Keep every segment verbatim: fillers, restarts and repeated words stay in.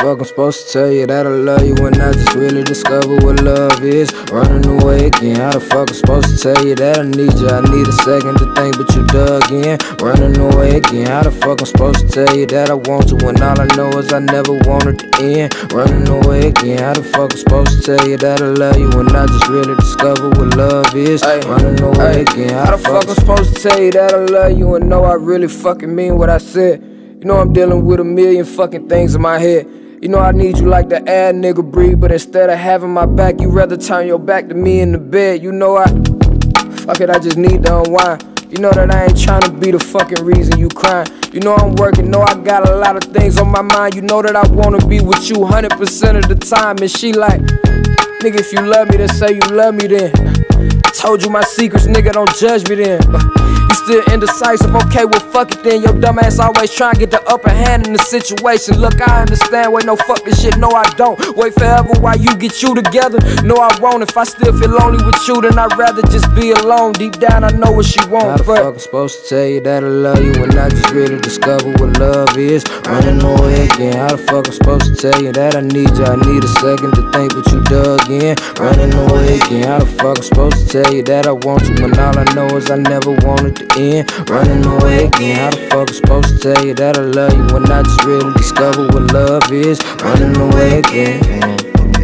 fuck I'm supposed to tell you that I love you when I just really discover what love is? Running away again, how the fuck I'm supposed to tell you that I need you? I need a second to think, but you dug in. Running away again, how the fuck I'm supposed to tell you that I want you when all I know is I never wanted to end? Running away again, how the fuck I'm supposed to tell you that I love you when I just really discover what love is? Ay, running away ay, again, how, how the fuck I'm supposed to tell you that I love you and know I really fucking mean what I said? You know I'm dealing with a million fucking things in my head. You know I need you like the air nigga breathe, but instead of having my back, you rather turn your back to me in the bed. You know I, fuck it, I just need to unwind. You know that I ain't tryna be the fucking reason you crying. You know I'm working, know I got a lot of things on my mind. You know that I wanna be with you one hundred percent of the time. And she like, nigga, if you love me, then say you love me then. I told you my secrets, nigga, don't judge me then. You still indecisive, okay, well fuck it then. Your dumb ass always trying to get the upper hand in the situation. Look, I understand, wait, no fucking shit, no I don't. Wait forever while you get you together, no I won't. If I still feel lonely with you, then I'd rather just be alone. Deep down I know what she wants. How the but fuck I'm supposed to tell you that I love you when I just really discover what love is? Running away again, how the fuck I'm supposed to tell you that I need you? I need a second to think, but you dug in. Running away again, how the fuck I'm supposed to tell you that I want you when all I know is I never wanted to end? Running away again, how the fuck I'm supposed to tell you that I love you when I just really discover what love is? Running away again.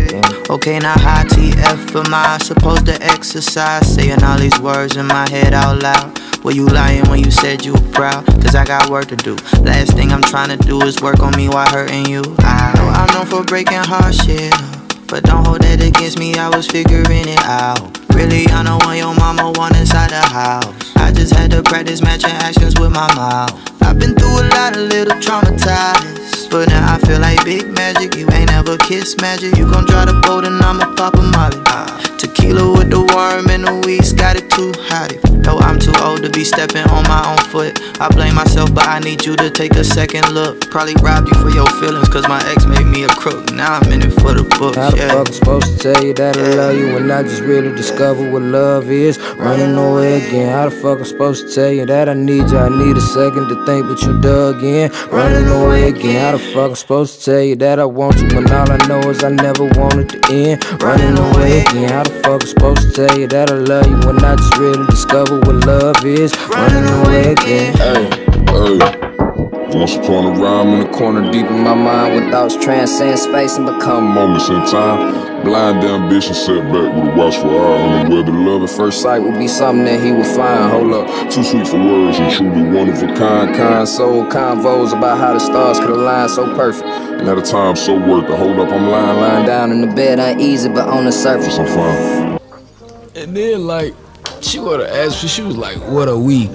Okay, now how T F am I supposed to exercise? Saying all these words in my head out loud. Were you lying when you said you were proud? Cause I got work to do. Last thing I'm trying to do is work on me while hurting you. I know I'm known for breaking hearts, yeah, but don't hold that against me, I was figuring it out. Really, I know when your mama want inside the house. I just had to practice matching actions with my mouth. I've been through a lot, a little traumatized, but now I feel like big magic. You ain't ever kissed magic. You gon' drive the boat and I'ma pop a molly. uh, Tequila with the worm and the weeds, got it too hot. No, I'm too old to be stepping on my own foot. I blame myself, but I need you to take a second look. Probably robbed you for your feelings, cause my ex made me a crook. Now I'm in it for the books. How the yeah. fuck I'm supposed to tell you that I love you when I just really discover what love is? Running away again, how the fuck I'm supposed to tell you that I need you? I need a second to think, but you dug in. Running away again, how the fuck I'm supposed to tell you that I want you when all I know is I never wanted to end? Running away again, how the fuck I'm supposed to tell you that I love you when I just really discover what love is? Running away again. Hey, hey. Once upon a rhyme in the corner deep in my mind, with thoughts transcend space and become moments in time. Blind ambition set back with a watchful eye on the web of love at first sight would be something that he would find. Hold up, too sweet for words and truly one of a kind. Kind soul convos about how the stars could align so perfect, and at a time so worth it. Hold up, I'm lying, lying down in the bed uneasy, but on the surface I'm fine. And then like, she would've asked me, she was like, what are we?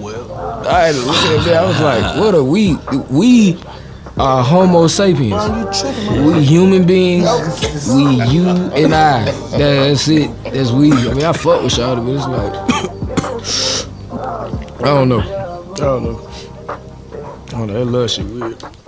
I had to look at that, I was like, what are we? We are Homo sapiens. We human beings, we, you, and I. That's it, that's we. I mean, I fuck with y'all, but it's like, I don't know. I don't know. I don't know, that love shit weird.